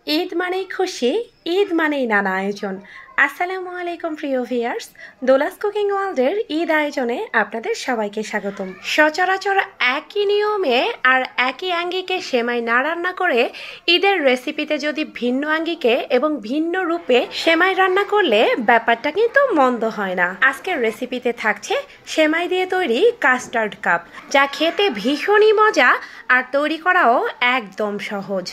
ঈদ মানেই খুশি, ঈদ মানেই নানা আয়োজন। আসসালামু আলাইকুম প্রিয় ভিউয়ার্স, দোলাস কুকিং ওয়ার্ল্ডের ঈদ আয়োজনে আপনাদের সবাইকে স্বাগতম। সচরাচর একই নিয়মে আর একই আঙ্গিকে সেমাই না রান্না করে ঈদের রেসিপিতে যদি ভিন্ন আঙ্গিকে এবং ভিন্ন রূপে সেমাই রান্না করলে ব্যাপারটা কিন্তু মন্দ হয় না। আজকের রেসিপিতে থাকছে সেমাই দিয়ে তৈরি কাস্টার্ড কাপ, যা খেতে ভীষণই মজা আর তৈরি করাও একদম সহজ।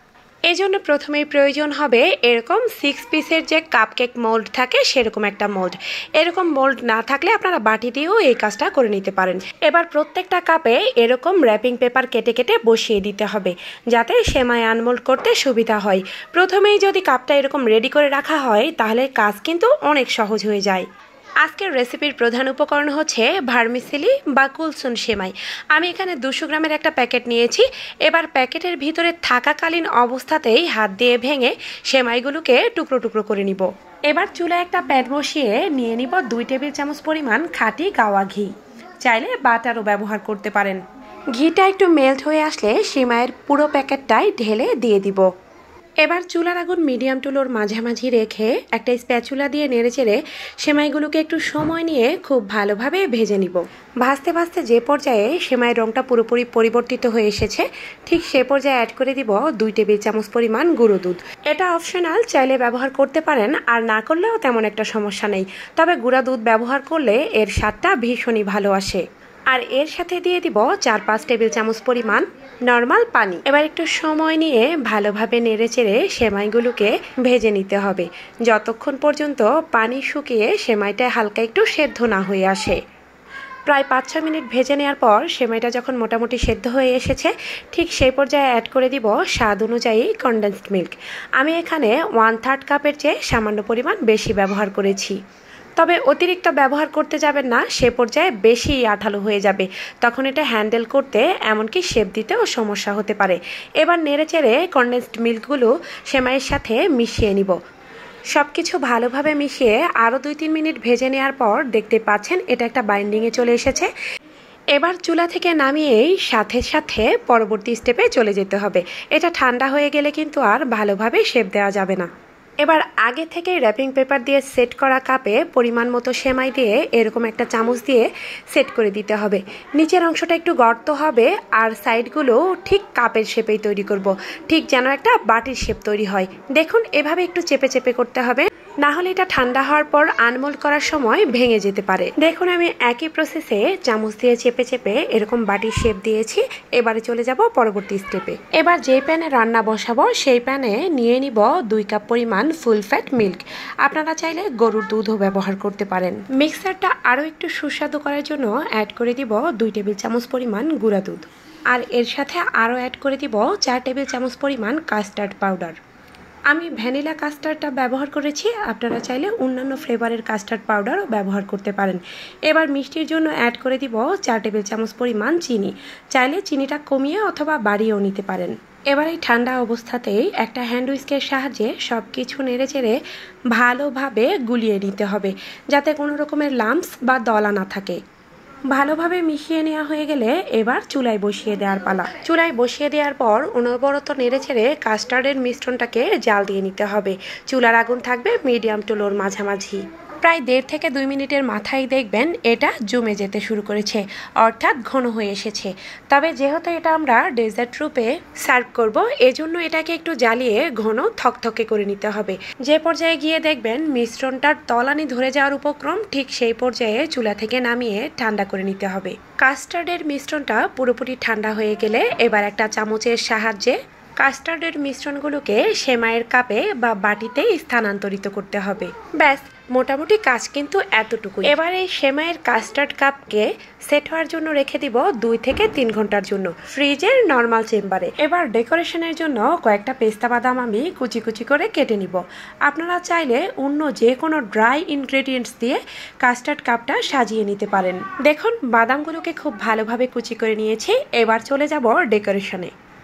এই জন্য প্রথমেই প্রয়োজন হবে এরকম 6 পিসের যে কাপকেক মোল্ড থাকে সেরকম একটা মোল্ড। এরকম মোল্ড না থাকলে আপনারা বাটি দিয়েও এই কাজটা করে নিতে পারেন। এবার প্রত্যেকটা কাপে এরকম র্যাপিং পেপার কেটে কেটে বসিয়ে দিতে হবে, যাতে সেমাই আনমোল্ড করতে সুবিধা হয়। প্রথমেই যদি কাপটা এরকম রেডি করে রাখা হয় তাহলে কাজ কিন্তু অনেক সহজ হয়ে যায়। আজকের রেসিপির প্রধান উপকরণ হচ্ছে ভার্মিসেলি বা কুলসুন সেমাই। আমি এখানে 200 গ্রামের একটা প্যাকেট নিয়েছি। এবার প্যাকেটের ভিতরে থাকাকালীন অবস্থাতেই হাত দিয়ে ভেঙে সেমাইগুলোকে টুকরো টুকরো করে নিব। এবার চুলায় একটা প্যান বসিয়ে নিয়ে নিব 2 টেবিল চামচ পরিমাণ খাঁটি গাওয়া ঘি। চাইলে বাটারও ব্যবহার করতে পারেন। ঘিটা একটু মেল্ট হয়ে আসলে সেমাইয়ের পুরো প্যাকেটটাই ঢেলে দিয়ে দিব। এবার চুলার আগুন মিডিয়াম টু লোর মাঝামাঝি রেখে একটা স্প্যাচুলা দিয়ে নেড়েচেড়ে সেমাইগুলোকে একটু সময় নিয়ে খুব ভালোভাবে ভেজে নিব। ভাজতে ভাজতে যে পর্যায়ে সেমাইয়ের রঙটা পুরোপুরি পরিবর্তিত হয়ে এসেছে, ঠিক সে পর্যায়ে অ্যাড করে দিব 2 টেবিল চামচ পরিমাণ গুঁড়ো দুধ। এটা অপশনাল, চাইলে ব্যবহার করতে পারেন, আর না করলেও তেমন একটা সমস্যা নেই। তবে গুঁড়া দুধ ব্যবহার করলে এর স্বাদটা ভীষণই ভালো আসে। আর এর সাথে দিয়ে দিব 4-5 টেবিল চামচ পরিমাণ নর্মাল পানি। এবার একটু সময় নিয়ে ভালোভাবে নেড়েচেড়ে সেমাইগুলোকে ভেজে নিতে হবে, যতক্ষণ পর্যন্ত পানি শুকিয়ে সেমাইটা হালকা একটু সেদ্ধ না হয়ে আসে। প্রায় 5-6 মিনিট ভেজে নেওয়ার পর সেমাইটা যখন মোটামুটি সেদ্ধ হয়ে এসেছে, ঠিক সেই পর্যায়ে অ্যাড করে দিব স্বাদ অনুযায়ী কনডেন্সড মিল্ক। আমি এখানে 1/3 কাপের চেয়ে সামান্য পরিমাণ বেশি ব্যবহার করেছি। তবে অতিরিক্ত ব্যবহার করতে যাবেন না, সে পর্যায়ে বেশি আঠালো হয়ে যাবে, তখন এটা হ্যান্ডেল করতে এমনকি শেপ দিতেও সমস্যা হতে পারে। এবার নেড়েচেড়ে কনডেন্সড মিল্কগুলো সেমাইয়ের সাথে মিশিয়ে নিব। সব কিছু ভালোভাবে মিশিয়ে আরও 2-3 মিনিট ভেজে নেওয়ার পর দেখতে পাচ্ছেন এটা একটা বাইন্ডিংয়ে চলে এসেছে। এবার চুলা থেকে নামিয়েই সাথে সাথে পরবর্তী স্টেপে চলে যেতে হবে। এটা ঠান্ডা হয়ে গেলে কিন্তু আর ভালোভাবে শেপ দেওয়া যাবে না। এবার আগে থেকেই র্যাপিং পেপার দিয়ে সেট করা কাপে পরিমাণ মতো সেমাই দিয়ে এরকম একটা চামচ দিয়ে সেট করে দিতে হবে। নিচের অংশটা একটু গর্ত হবে আর সাইডগুলো ঠিক কাপের শেপেই তৈরি করব, ঠিক যেন একটা বাটির শেপ তৈরি হয়। দেখুন, এভাবে একটু চেপে চেপে করতে হবে, না হলে এটা ঠান্ডা হওয়ার পর আনমোল্ড করার সময় ভেঙে যেতে পারে। দেখুন, আমি একই প্রসেসে চামচ দিয়ে চেপে চেপে এরকম বাটির শেপ দিয়েছি। এবারে চলে যাব পরবর্তী স্টেপে। এবার যে প্যানে রান্না বসাবো সেই প্যানে নিয়ে নিব 2 কাপ পরিমাণ ফুল ফ্যাট মিল্ক। আপনারা চাইলে গরুর দুধও ব্যবহার করতে পারেন। মিক্সারটা আরও একটু সুস্বাদু করার জন্য অ্যাড করে দিব 2 টেবিল চামচ পরিমাণ গুঁড়া দুধ। আর এর সাথে আরও অ্যাড করে দিব 4 টেবিল চামচ পরিমাণ কাস্টার্ড পাউডার। আমি ভ্যানিলা কাস্টার্ডটা ব্যবহার করেছি, আপনারা চাইলে অন্যান্য ফ্লেভারের কাস্টার্ড পাউডারও ব্যবহার করতে পারেন। এবার মিষ্টির জন্য অ্যাড করে দিব 4 টেবিল চামচ পরিমাণ চিনি। চাইলে চিনিটা কমিয়ে অথবা বাড়িয়েও নিতে পারেন। এবার এই ঠান্ডা অবস্থাতেই একটা হ্যান্ড উইস্কের সাহায্যে সব কিছু নেড়েচেড়ে ভালোভাবে গুলিয়ে নিতে হবে, যাতে কোনো রকমের লাম্পস বা দলা না থাকে। ভালোভাবে মিশিয়ে নেওয়া হয়ে গেলে এবার চুলায় বসিয়ে দেওয়ার পালা। চুলায় বসিয়ে দেওয়ার পর অনবরত নেড়েচেড়ে কাস্টার্ডের মিশ্রণটাকে জাল দিয়ে নিতে হবে। চুলার আগুন থাকবে মিডিয়াম টু লোর মাঝামাঝি। প্রায় 1.5 থেকে 2 মিনিটের মাথায় দেখবেন এটা জমে যেতে শুরু করেছে, অর্থাৎ ঘন হয়ে এসেছে। তবে যেহেতু এটা আমরা ডেজার্ট রূপে সার্ভ করব, এজন্য এটাকে একটু জ্বালিয়ে ঘন থকথকে করে নিতে হবে। যে পর্যায়ে গিয়ে দেখবেন মিশ্রণটার তলানি ধরে যাওয়ার উপক্রম, ঠিক সেই পর্যায়ে চুলা থেকে নামিয়ে ঠান্ডা করে নিতে হবে। কাস্টার্ডের মিশ্রণটা পুরোপুরি ঠান্ডা হয়ে গেলে এবার একটা চামচের সাহায্যে কাস্টার্ডের মিশ্রণগুলোকে সেমাইয়ের কাপে বা বাটিতে স্থানান্তরিত করতে হবে। ব্যাস, মোটামুটি কাজ কিন্তু এতটুকু। এবার এই সেমাইয়ের কাস্টার্ড কাপকে সেট হওয়ার জন্য রেখে দিব 2 থেকে 3 ঘন্টার জন্য ফ্রিজের নর্মাল চেম্বারে। এবার ডেকোরেশনের জন্য কয়েকটা পেস্তা বাদাম আমি কুচি কুচি করে কেটে নিব। আপনারা চাইলে অন্য যে কোনো ড্রাই ইনগ্রেডিয়েন্টস দিয়ে কাস্টার্ড কাপটা সাজিয়ে নিতে পারেন। দেখুন, বাদামগুলোকে খুব ভালোভাবে কুচি করে নিয়েছি। এবার চলে যাব ডেকোরেশনে।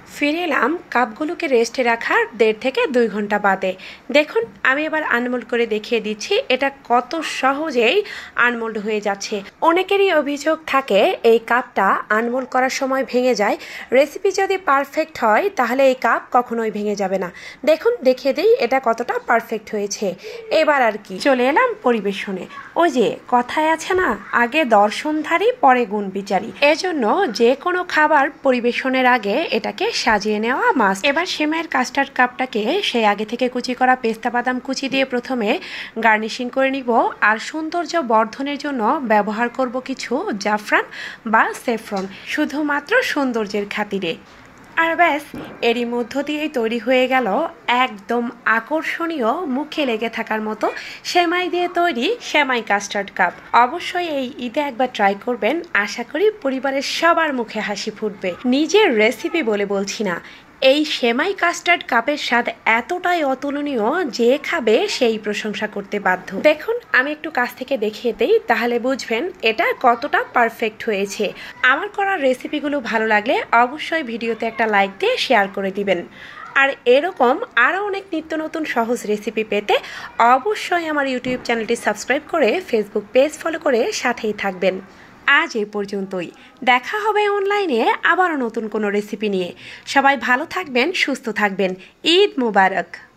ফিরে এলাম কাপগুলোকে রেস্টে রাখার 1.5 থেকে 2 ঘন্টা বাদে। দেখুন আমি এবার আনমোল্ড করে দেখিয়ে দিচ্ছি এটা কত সহজেই আনমোল্ড হয়ে যাচ্ছে। অনেকেরই অভিযোগ থাকে এই কাপটা আনমোল্ড করার সময় ভেঙে যায়। রেসিপি যদি পারফেক্ট হয় তাহলে এই কাপ কখনোই ভেঙে যাবে না। দেখুন দেখিয়ে দিই এটা কতটা পারফেক্ট হয়েছে। এবার আর কি চলে এলাম পরিবেশনে। ওই যে কথায় আছে না, আগে দর্শনধারী পরে গুণ বিচারী। এজন্য যে কোনো খাবার পরিবেশনের আগে এটাকে সাজিয়ে নেওয়া মাস্ট। এবার সেমাইয়ের কাস্টার্ড কাপটাকে সেই আগে থেকে কুচি করা পেস্তা বাদাম কুচি দিয়ে প্রথমে গার্নিশিং করে নিব, আর সৌন্দর্য বর্ধনের জন্য ব্যবহার করব কিছু জাফরান বা সেফরন, শুধুমাত্র সৌন্দর্যের খাতিরে। আর ব্যাস, এরই মধ্য দিয়েই তৈরি হয়ে গেল একদম আকর্ষণীয়, মুখে লেগে থাকার মতো সেমাই দিয়ে তৈরি সেমাই কাস্টার্ড কাপ। অবশ্যই এই ঈদে একবার ট্রাই করবেন, আশা করি পরিবারের সবার মুখে হাসি ফুটবে। নিজের রেসিপি বলে বলছি না, এই সেমাই কাস্টার্ড কাপের স্বাদ এতটাই অতুলনীয় যে খাবে সেই প্রশংসা করতে বাধ্য। দেখুন আমি একটু কাছ থেকে দেখিয়ে দেই, তাহলে বুঝবেন এটা কতটা পারফেক্ট হয়েছে। আমার করা রেসিপিগুলো ভালো লাগলে অবশ্যই ভিডিওতে একটা লাইক দিয়ে শেয়ার করে দিবেন। আর এরকম আরও অনেক নিত্য নতুন সহজ রেসিপি পেতে অবশ্যই আমার ইউটিউব চ্যানেলটি সাবস্ক্রাইব করে ফেসবুক পেজ ফলো করে সাথেই থাকবেন। আজ এই পর্যন্তই, দেখা হবে অনলাইনে আবারও নতুন কোনো রেসিপি নিয়ে। সবাই ভালো থাকবেন, সুস্থ থাকবেন। ঈদ মুবারক।